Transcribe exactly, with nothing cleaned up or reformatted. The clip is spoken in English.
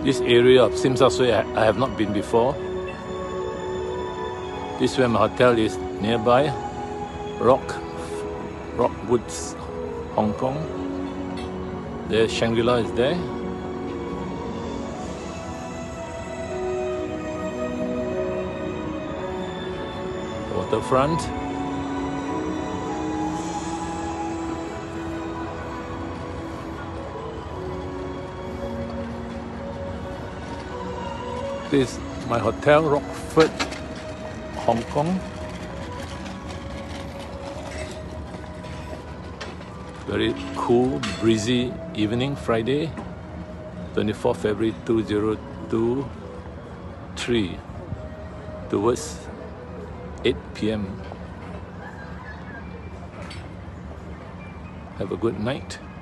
This area of Tsim Sha Tsui, I, I have not been before. This is where my hotel is nearby. Rock, Rockwoods, Hong Kong. There, Shangri-La is there. Waterfront. This is my hotel, Rockford, Hong Kong. Very cool, breezy evening, Friday, twenty-fourth February two thousand twenty-three, towards eight p m Have a good night.